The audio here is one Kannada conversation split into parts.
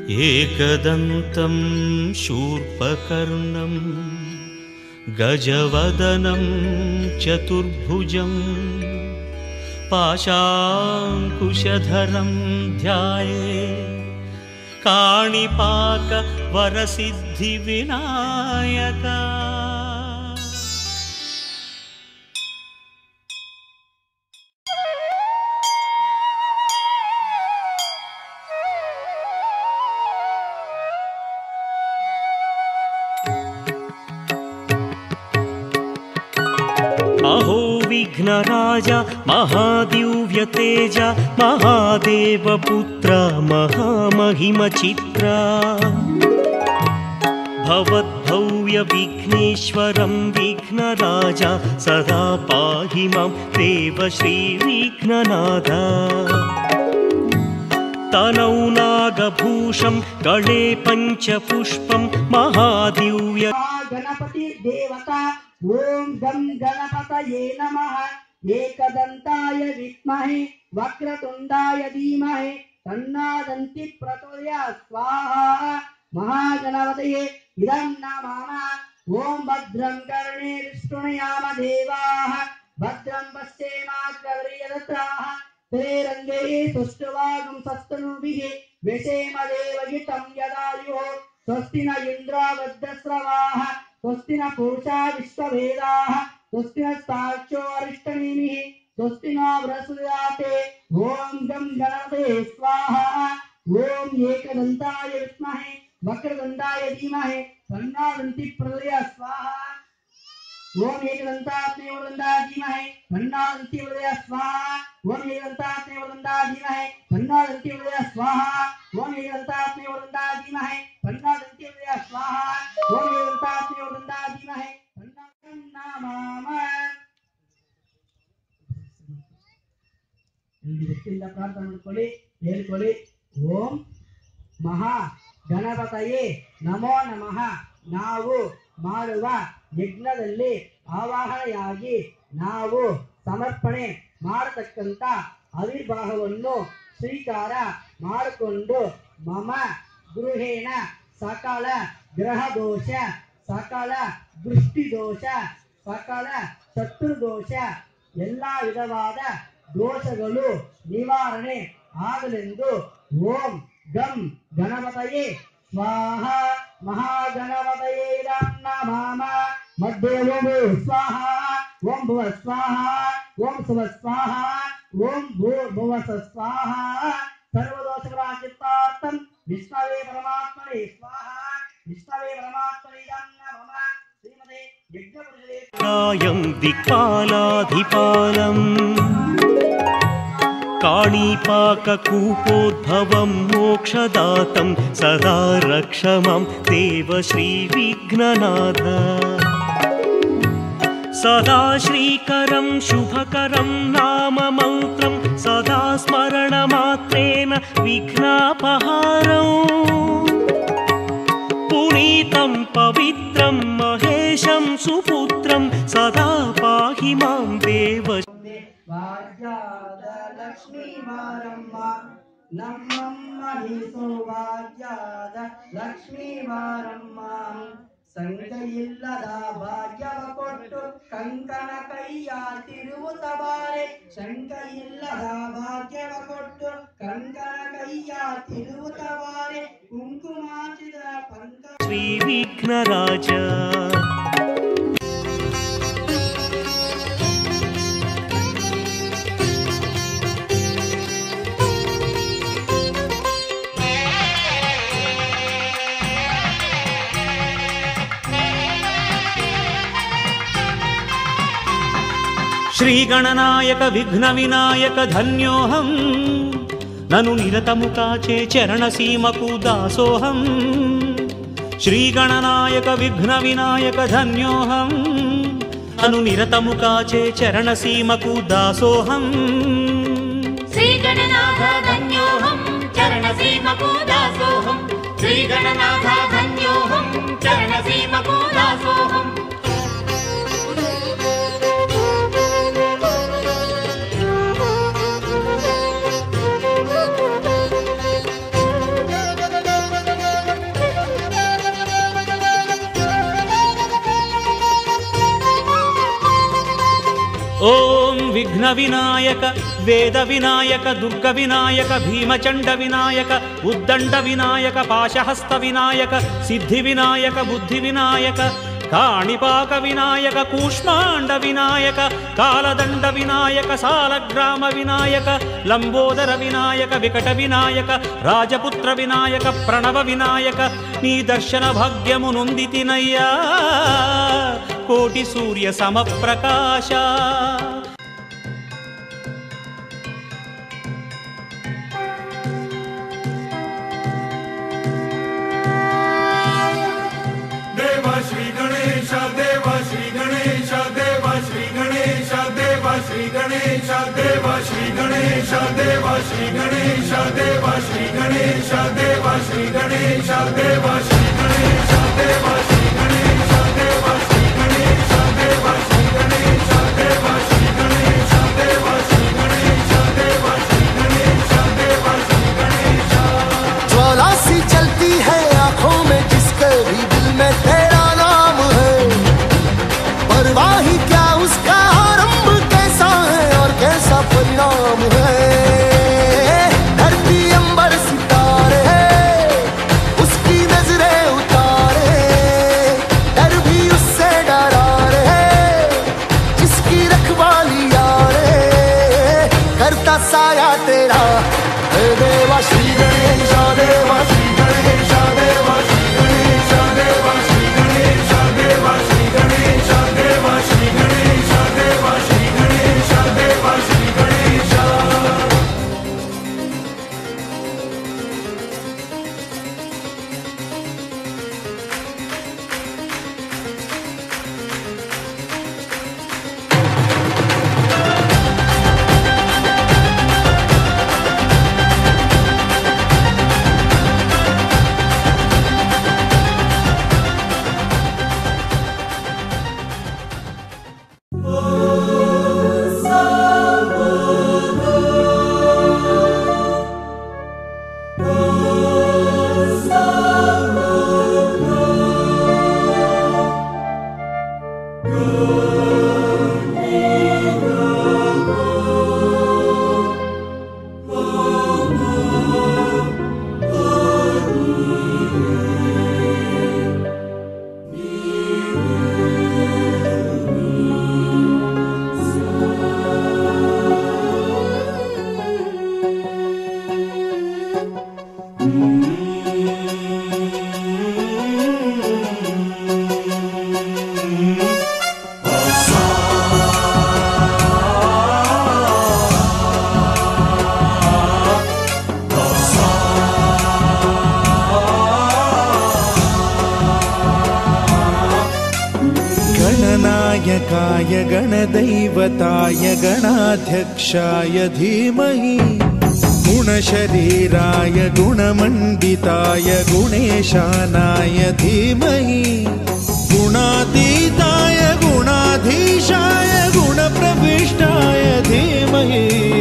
एकदन्तं शूर्पकर्णं गजवदनं चतुर्भुजं पाशाङ्कुशधरं ध्यायेत् काणिपाकवरसिद्धिविनायका। अहो विघ्नराज महादिव्यतेज महादेवपुत्र महामहिमचित्रा भवद्भव्यविघ्नेश्वरं विघ्नराज सदा पाहि मां देव श्रीविघ्ननाथ। तनौ नागभूषं गले पञ्चपुष्पं महादिव्य गणपति देवता। ओम गं गणपतये नमः। एकदन्ताय विद्महे वक्रतुण्डाय धीमहि तन्नो प्रचोदयात्। स्वाहा। महागणपतये इदं नमामः। ओम भद्रं कर्णेभिः देवाः भद्रं पश्येमाग्रयजत्राः तेरङ्गैः तुष्टवागं सस्तनूभिः व्यसेम देवहितं यदायुः। स्वस्ति न इन्द्रो वृद्धश्रवाः स्वस्ति न पूषा विश्ववेदाः स्वस्ति न साक्षो अरिष्टनेमिः स्वस्ति न बृहस्पतिर्दधाते। ओम गं गणपतये स्वाहा। ओम एकदन्ताय विद्महे वक्रतुण्डाय धीमहि तन्नो प्रचोदयात्। स्वाहा। ओम एकदन्ताय धीमहि तन्नो प्रचोदयात्। स्वाहा। ओम एकदन्ताय धीमहि तन्नो प्रचोदयात्। स्वाहा। ओम एकदन्ताय धीमहि तन्नो प्रचोदयात्। स्वाहा। ओम एकदन्ताय धीमहि तन्नो नमामः। ಭಕ್ತಿಯಿಂದ ಪ್ರಾರ್ಥನೆ ಮಾಡಿಕೊಳ್ಳಿ, ಹೇಳ್ಕೊಳ್ಳಿ. ಓಂ ಮಹಾ ಗಣಪತಯೇ ನಮೋ ನಮಃ. ನಾವು ಮಾಡುವ ಯಜ್ಞದಲ್ಲಿ ಆವಾಹನೆಯಾಗಿ ನಾವು ಸಮರ್ಪಣೆ ಮಾಡತಕ್ಕಂಥ ಆವಿರ್ಭಾವವನ್ನು ಸ್ವೀಕಾರ ಮಾಡಿಕೊಂಡು ಮಮ ಗೃಹೇಣ ಸಕಲ ಗ್ರಹ ದೋಷ ಸಕಲ ದೃಷ್ಟಿ ದೋಷ ಸಕಲ ಶತ್ರುದೋಷ ಎಲ್ಲ ವಿಧವಾದ ದೋಷಗಳು ನಿವಾರಣೆ ಆಗಲೆಂದು ಓಂ ಗಂ ಗಣಪತಯೇ ಸ್ವಾಹ. ಮಹಾಗಣಪತಯೇ ನಮಃ. ಮಧ್ಯೆ ಸ್ವಾಹ. ಓಂ ಭುವ ಸ್ವಾಹ. ಓಂ ಸುವ ಸ್ವಾಹ. ಓಂ ಭೂರ್ಭುವ ಸ್ವಾಹ. ಸರ್ವದೋಷಗಳ ಚಿತ್ತಾರ್ಥಂ ವಿಷ್ಣವೇ ಪರಮಾತ್ಮನೇ ಸ್ವಾಹ. ವಿಷ್ಣವೇ ಪರಮಾತ್ಮನೇ ನಮಃ. ಶ್ರೀಮದೇ ಯಜ್ಞಪುರುಷೇ कायं दिक्पालाधिपालम् काणिपाककूपोद्भवं मोक्षदातं सदा रक्ष मां देव श्रीविघ्ननाथ। सदा श्रीकरं शुभकरं नाम मन्त्रं सदा स्मरणमात्रेण विघ्नापहारम् पुनीतं पवित्रं महेशं सुपुत्रं सदा पाहि मां देव। वाज्याद लक्ष्मी वारम्म नಮ್ಮಮ್ಮ ನೀಸೋ ವಾಜ್ಯಾದ ಲಕ್ಷ್ಮೀ ವಾರಮ್ಮ. ಸಂಖ್ಯೆಯಿಲ್ಲದ ಭಾಗ್ಯವ ಕೊಟ್ಟು ಕಂಕಣ ಕೈಯ ತಿರುವುತ್ತಬಾರೆ. ಸಂಖ್ಯೆಯಿಲ್ಲದ ಭಾಗ್ಯವ ಕೊಟ್ಟು ಕಂಕಣ ಕೈಯ ತಿರುವುತ್ತಬಾರೆ. ಕುಂಕುಮಾಚಿದ ಪಂಕ ಶ್ರೀ ವಿಘ್ನರಾಜ. ಶ್ರೀಗಣನಾಯಕ ವಿಘ್ನ ವಿನಾಯಕ ಧನ್ಯೋಹಂ ನನು ನಿರತಮುಖಾಚೆ ಚರಣ ಸೀಮಕು ದಾಸೋಹಂ. ಶ್ರೀಗಣನಾಯಕ ವಿಘ್ನ ವಿನಾಯಕ ಧನ್ಯೋಹಂ ನನು ನಿರತಮುಖಾಚೆ ಚರಣ ಸೀಮಕು ದಾಸೋಹಂ. ಶ್ರೀಗಣನಾಥ ಧನ್ಯೋಹಂ ಚರಣ ಸೀಮಕು ದಾಸೋಹಂ. ಶ್ರೀಗಣನಾಥ ಧನ್ಯೋಹಂ ಚರಣ ಸೀಮಕು ದಾಸೋಹಂ. ವಿಘ್ನ ವಿನಾಯಕ ವೇದ ವಿನಾಯಕ ದುರ್ಗ ವಿನಾಯಕ ಭೀಮಚಂಡ ವಿನಾಯಕ ಉದ್ದಂಡ ವಿನಾಯಕ ಪಾಶಹಸ್ತ ವಿನಾಯಕ ಸಿದ್ಧಿ ವಿನಾಯಕ ಬುದ್ಧಿ ವಿನಾಯಕ ಕಾಣಿಪಾಕ ವಿನಾಯಕ ಕೂಷ್ಮಾಂಡ ವಿನಾಯಕ ಕಾಲದಂಡ ವಿನಾಯಕ ಸಾಲಗ್ರಾಮ ವಿನಾಯಕ ಲಂಬೋದರ ವಿನಾಯಕ ವಿಕಟ ವಿನಾಯಕ ರಾಜಪುತ್ರ ವಿನಾಯಕ ಪ್ರಣವ ವಿನಾಯಕ ನೀ ದರ್ಶನ ಭಾಗ್ಯಮು ನೊಂದಿತಿನಯ್ಯ ಕೋಟಿ ಸೂರ್ಯ ಸಮಪ್ರಕಾಶ. श्री गणेश देवा श्री गणेश देवा श्री गणेश देवा श्री गणेश देवा श्री गणेश देवा श्री गणेश देवा श्री गणेश देवा श्री गणेश देवा श्री गणेश देवा श्री गणेश देवा श्री गणेश देवा श्री गणेश देवा श्री गणेश देवा श्री गणेश देवा श्री गणेश देवा श्री गणेश. ज्वाला सी चलती है आंखों में जिसके भी दिल में तेरा नाम है, परवाही क्या उसका आरंभ कैसा है और कैसा परिणाम है. धरती अंबर सितारे उसकी नजरें उतारे, डर भी उससे डरा रे जिसकी रखवाली यारे, करता साया तेरा देवा श्री गणेश देवा श्री गणेश देवा श्री गणेश देवा श्री गणेश देवा श्री गणेश देवा श्री गणेश देवा श्री गणेश देवा श्री गणेश. गणनायकाय गणदैवताय गणाध्यक्षाय धीमहि गुणशरीराय गुणमण्डिताय गुणेशानाय धीमहि गुणातीताय गुणाधीशाय गुणप्रविष्टाय धीमहि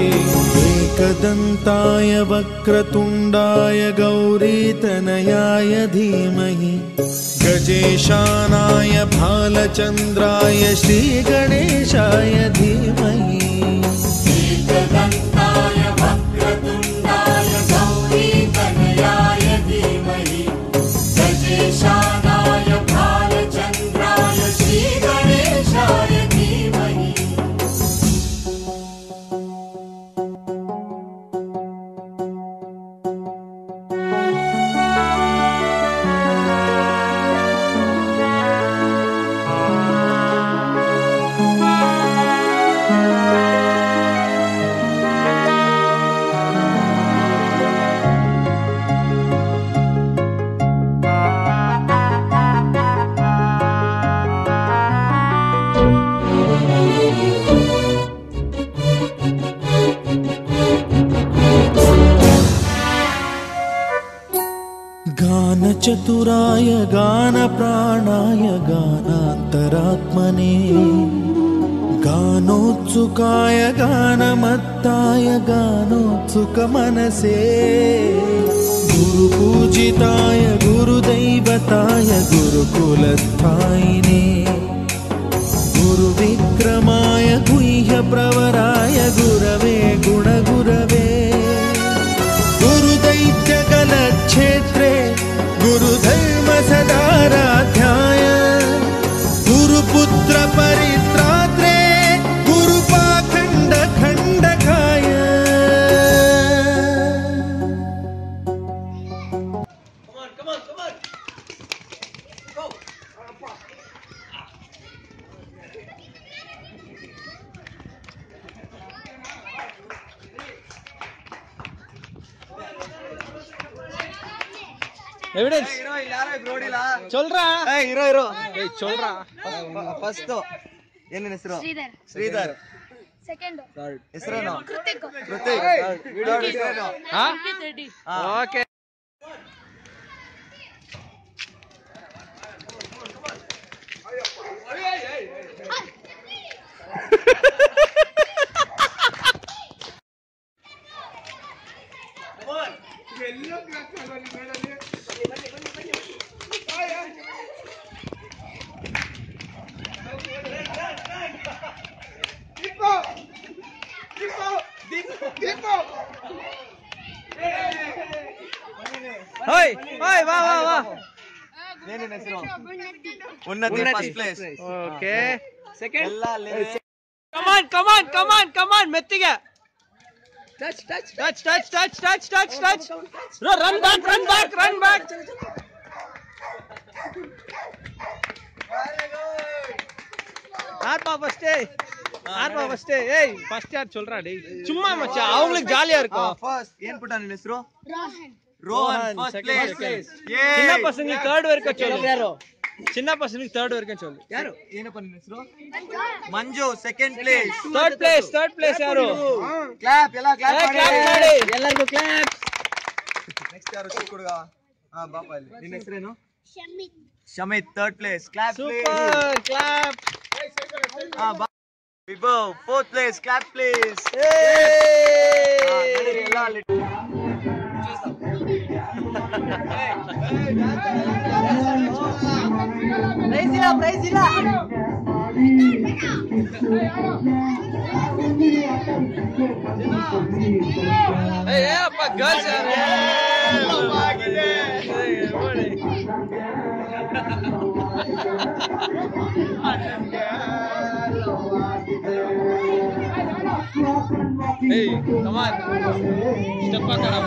एकदन्ताय वक्रतुण्डाय गौरीतनयाय धीमहि गजेशानाय भालचन्द्राय श्रीगणेशाय धीमहि एकदन्ताय वक्रतुण्डाय गौरीतनयाय धीमहि गजेशानाय भालचन्द्राय श्रीगणेशाय धीमहि. चतुराय गानप्राणाय गानान्तरात्मने गानोत्सुकाय गानमत्ताय गानोत्सुकमनसे गुरुपूजिताय गुरुदैवताय गुरुकुलस्थायिने गुरुविक्रमाय गुह्यप्रवराय ಎವಿಡೆನ್ಸ್ ಚೊಲ್ರಾ ಇರೋ ಚೊಲ್ರಾ ಫಸ್ಟ್ ಏನೇನ್ ಹೆಸರು? ಶ್ರೀಧರ್. ಸೆಕೆಂಡ್ ಹೆಸರೇನು? ಕೃತಿಕ್. ಓಕೆ. ಏನೇನ್ ಹೆಸರು? Unnati first place. Okay. Second ಎಲ್ಲ ಕಮಾನ್ ಮೆತ್ತಿಗೆ ಟಚ್ ರನ್ ಬ್ಯಾಕ್ ஆர்ப்பா ஃபர்ஸ்ட் ஏய் ஃபர்ஸ்ட் யார் சொல்றா டேய் சும்மா மச்சான் அவங்களுக்கு ஜாலியா இருக்கும். ಫಸ್ಟ್ ಏನ್ ಪುಟ್ಟ ನಿನ್ನ ಹೆಸರು? Rohan first place. சின்ன பசங்களுக்கு ಥರ್ಡ್ வரைக்கும் சொல்லு. ಯಾರು ಚಿನ್ನ ಪರ್ಸನ್ಗೆ ಥರ್ಡ್ ವರೆಗೂ சொல்லு. ಯಾರು? ಏನಪ್ಪ ನಿನ್ನ ಹೆಸರು? Manju second place. Third place ಯಾರು? ಕ್ಲಾಪ್ ಮಾಡಿ ಎಲ್ಲರಿಗೂ ಕ್ಲಾಪ್. ನೆಕ್ಸ್ಟ್ ಯಾರು? ಚಿಕ್ಕ ಹುಡುಗ. ಬಾಪ ಇಲ್ಲಿ. ನಿನ್ನ ಹೆಸರೇನು? Shamit third place. Clap super clap. Vibhav fourth place. Clap place. Prize ಇಲ್ಲ ಅಪ್ಪ girls Hey, come on. Step back up.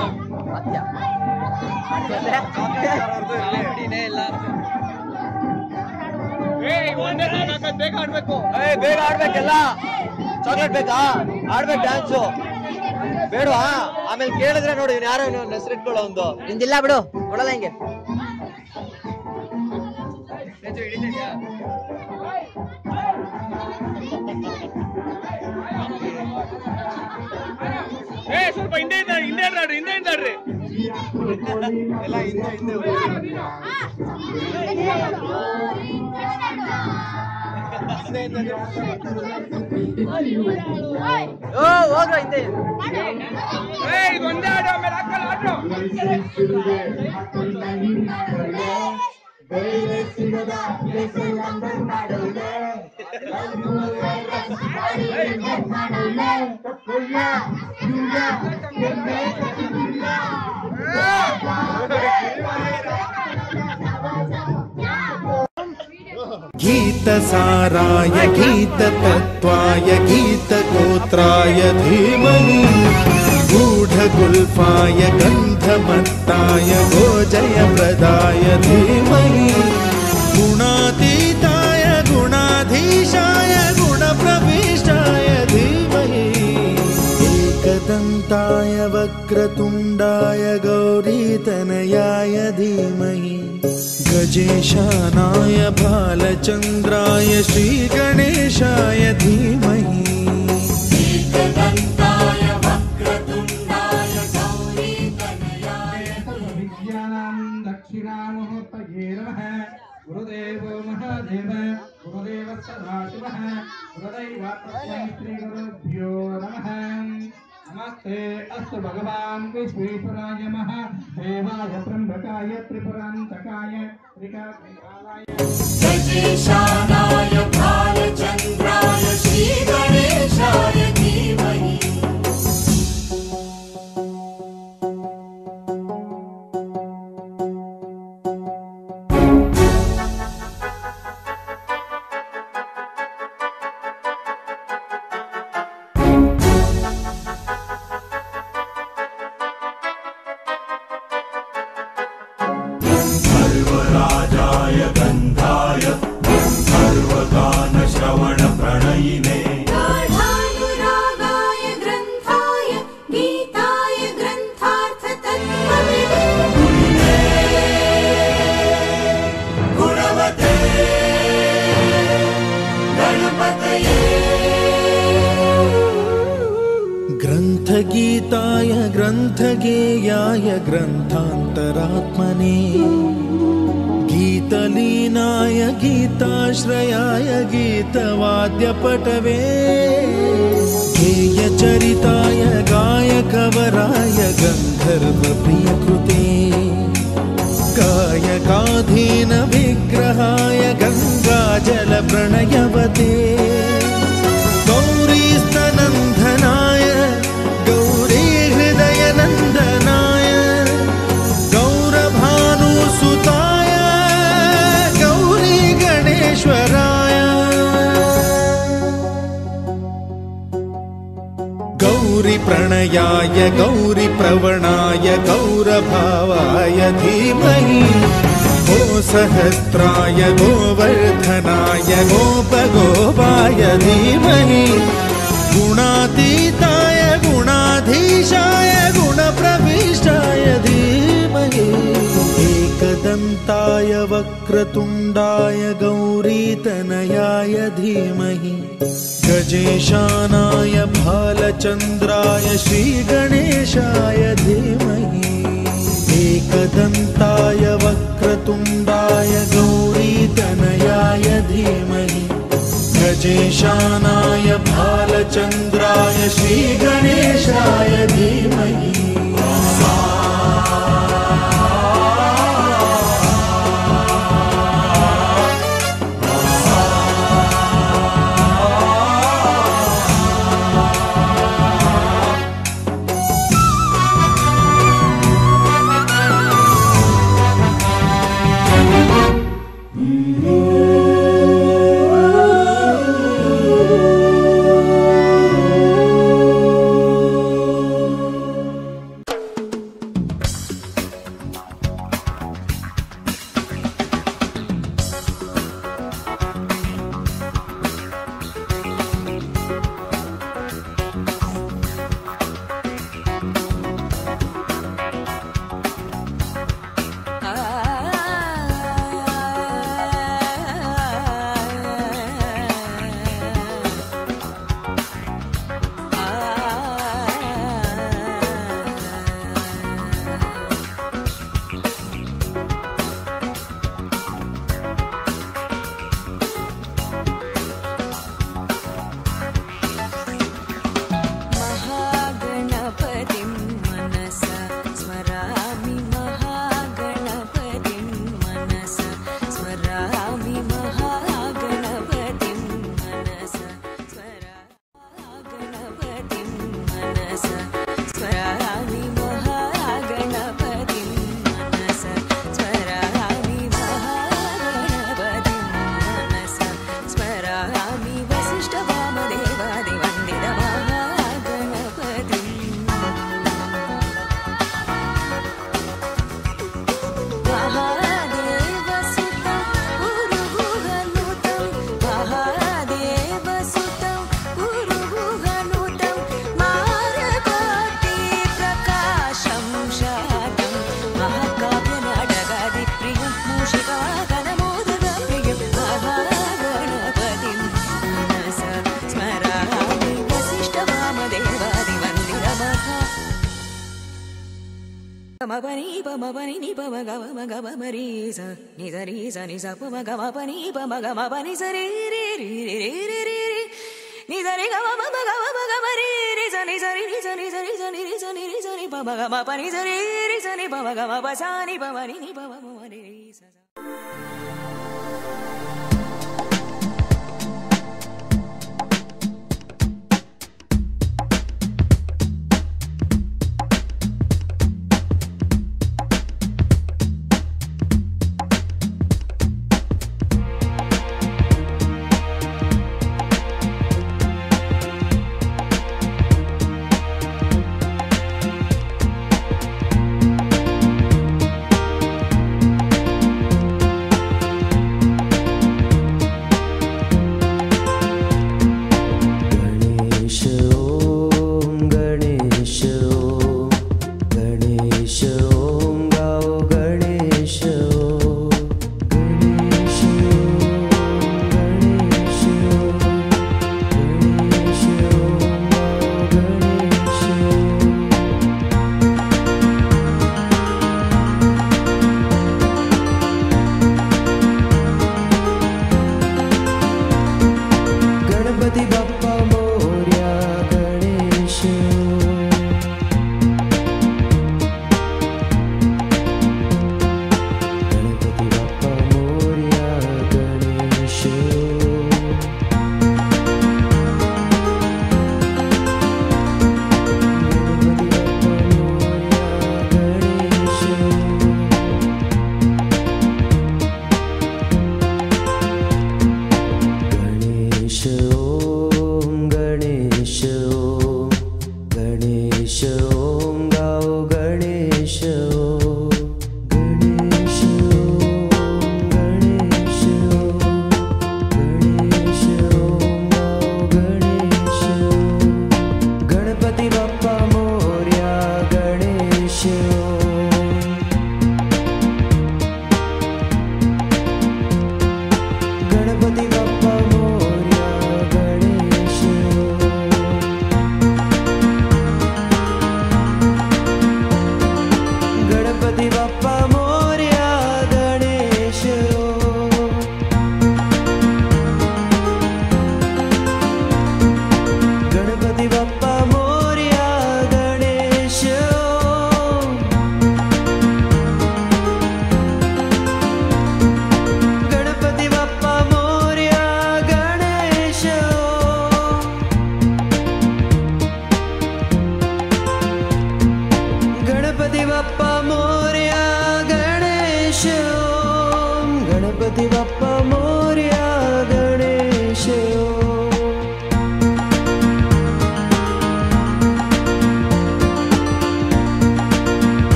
ಬೇಗ ಆಡ್ಬೇಕೆಲ್ಲ. ಚಾಕ್ಲೇಟ್ ಬೇಕಾ? ಆಡ್ಬೇಕು ಡ್ಯಾನ್ಸು ಬೇಡವಾ? ಆಮೇಲೆ ಕೇಳಿದ್ರೆ ನೋಡಿ ಯಾರೋ ಹೆಸರಿಟ್ಕೊಳ್ಳೋ ಒಂದು. ನಿಂದಿಲ್ಲ ಬಿಡು, ಕೊಡಲ್ಲ ಹಿಂಗೆ. ಸ್ವಲ್ಪ ಹಿಂದೆ ಆಡ್ರಿ ಎಲ್ಲ ಹಿಂದೆ ಹೋಗ್ರ ಹಿಂದೆ. ಒಂದೇ ಆಡೋ ಆಮೇಲೆ ಹಾಕಲ್ಲ ಆಡ್ರು. गीतसाराय गीततत्त्वाय गीतगोत्राय धीमहि गूढगुल्फाय गन्धमत्ताय गोजयप्रदाय धीमहि गुणातीताय गुणाधीशाय गुणप्रविष्टाय धीमहि एकदन्ताय वक्रतुण्डाय गौरीतनयाय धीमहि गजेशानाय बालचन्द्राय श्रीगणेशाय धीमहि एकदन्ताय वक्रतुण्डाय गौरीतनयाय विद्यानां दक्षिणामुहूर्तये नमः। गुरुदेवो महादेव गुरुदेव सदाशिवः गुरुदैवात्रस्मै श्रीगुरुभ्यो नमः। नमस्ते अस्तु भगवान् विश्वेश्वराय महादेवाय त्र्यम्बकाय त्रिपुरान्तकाय त्रिकाग्निकालाय गजेशानाय बालचन्द्राय श्रीगणेशाय धीमहि सर्वराजाय गन्धाय सर्वगानश्रवणप्रणयिने गाढानुरागाय ग्रन्थगीताय ग्रन्थगेयाय ग्रन्थान्तरात्मने गीतलीनाय गीताश्रयाय गीतवाद्यपटवे गेयचरिताय गायकवराय गन्धर्वप्रियकृते गायकाधीन विग्रहाय गङ्गाजलप्रणयवते गौरीस्तनन्दनाय गौरीहृदयनन्दनाय गौरभानुसुताय गौरी गणेश्वराय गौरीप्रणयाय गौरीप्रवणाय गौरभावाय धीमहि गोसहस्राय गोवर्धनाय गोपगोपाय धीमहि गुणातीताय गुणाधीशाय गुणप्रविष्टाय धीमहि एकदन्ताय वक्रतुण्डाय गौरीतनयाय धीमहि गजेशानाय भालचन्द्राय श्रीगणेशाय धीमहि एकदन्ताय वक्रतुण्डाय गौरीतनयाय धीमहि गजेशानाय भालचन्द्राय श्रीगणेशाय धीमहि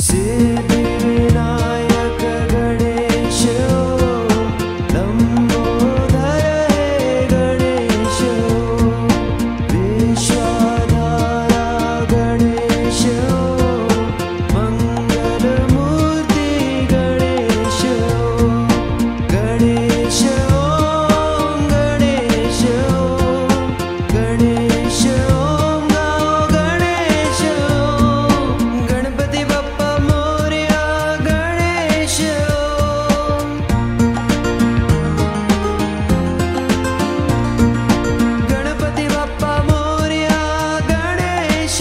सिद्धिविनायक गणेश लंबोदर गणेश विश्वाधारा गणेश मंगलमूर्ति गणेश गणेश ओम गणेश गणेश ओम गाओ गणेश गणपति बप्पा मोरया गणेश गणपति बप्पा मोरया गणेश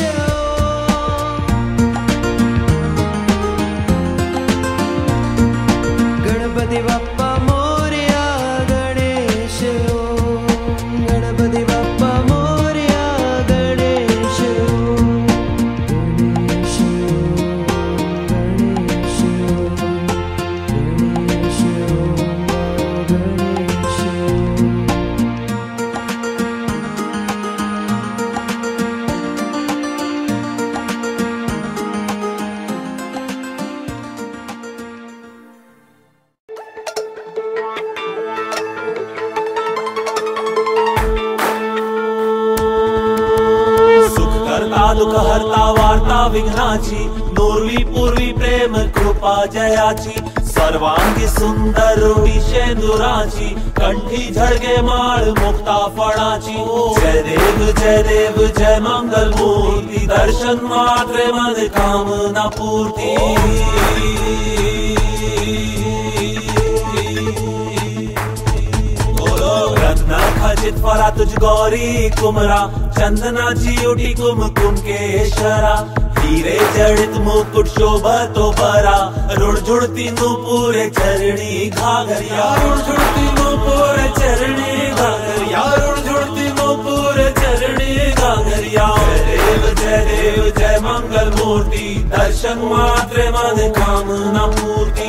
गणपति बप्पा मोरया गणेश गणपति बप्पा मोरया गणेश गणेश गणेश गणेश गणेश सुख करता दुःख हरता वार्ता विघ्नाची नूरवी पूर्वी प्रेम कृपा जयाची सर्वांगी सुंदर रूढी शेंदुराची कंठी झळगे माळ मुक्ता फळाची जय देव जय मंगल मूर्ती दर्शन मात्रे मन कामना पूर्ती रत्न खचित फरा तुझ गौरी कुमरा चंदनाची उठी कुमकुम केशरा हीरे जडित मुकुट शोभतो बरा रुणझुणती नूपुरे चरणी घाघरिया रुणझुणती नूपुरे चरणी घाघरिया रुणझुणती नूपुरे चरणी घाघरिया जय देव जय मंगल मूर्ति दर्शन मात्रे मन कामना पूर्ति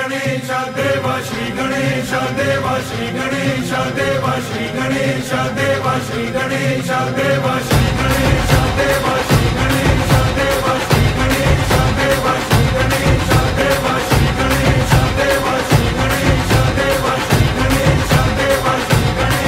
गणेश देवा श्री गणेश देवा श्री गणेश देवा श्री गणेश देवा श्री गणेश देवा श्री गणेश देवा श्री गणेश देवा श्री गणेश देवा श्री गणेश देवा श्री गणेश देवा श्री गणेश देवा श्री गणेश देवा श्री गणेश।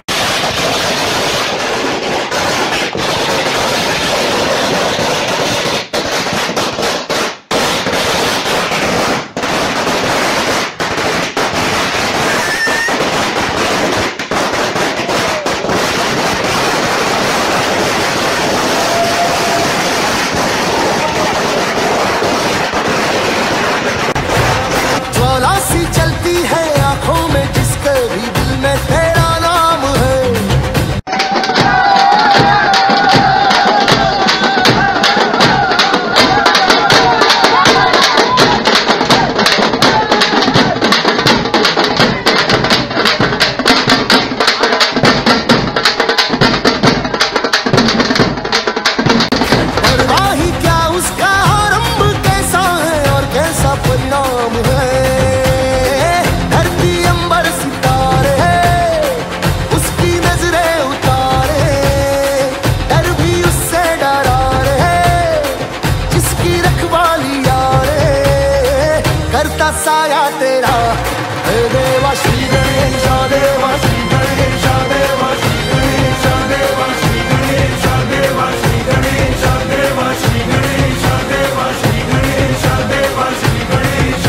चलती है आंखों में जिसके भी दिल में तेरा नाम है। परवाही क्या उसका आरंभ कैसा है और कैसा परिणाम है। साया तेरा हे देवा श्री गणेश देवा श्री गणेश देवा श्री गणेश देवा श्री गणेश देवा श्री गणेश देवा श्री गणेश देवा श्री गणेश देवा श्री गणेश।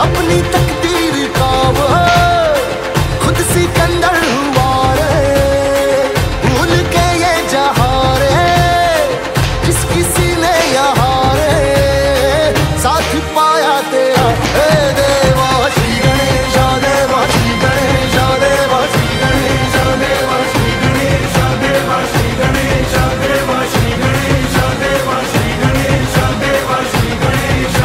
अपनी तकदीर का वो खुद सिकंदर हुआ रे, भूल के ये जहां रे, जिस किसी ने यहाँ रे साथ पाया तेरा। हे देवा श्री गणेश, देवा श्री गणेश, देवा श्री गणेश, देवा श्री गणेश, देवा श्री गणेश, देवा श्री गणेश, देवा श्री गणेश, देवा श्री गणेश।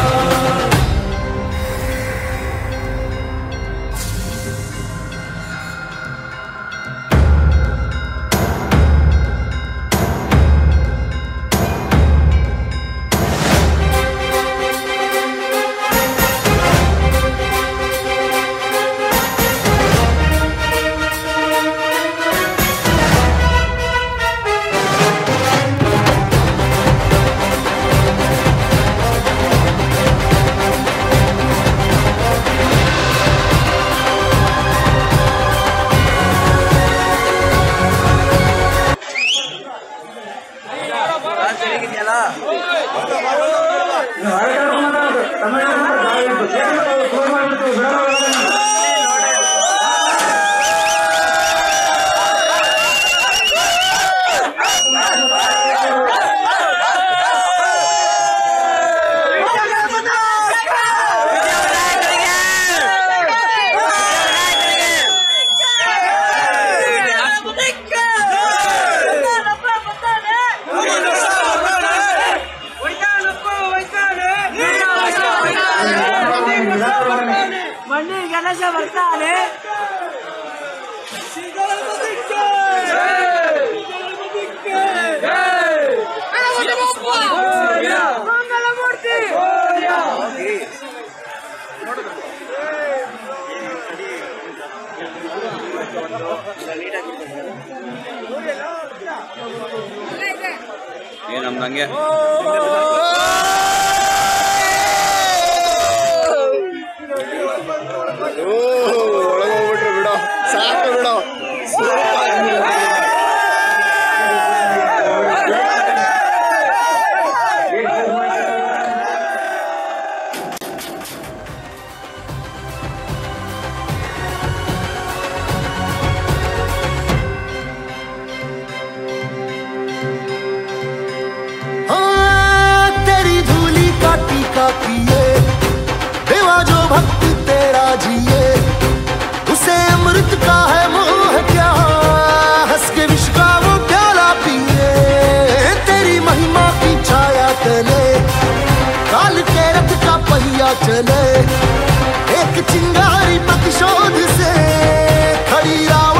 ನಮ್ದಂಗೆ ಒಳಗೋಗ್ಬಿಟ್ರು ಬಿಡೋ, ಸಾಕು ಬಿಡೋ. किए देवा जो भक्त तेरा जिए, उसे अमृत का है मोह क्या, हंस के विष का वो प्याला पिए। तेरी महिमा की छाया तले काल के रथ का पहिया चले, एक चिंगारी प्रतिशोध से खड़ी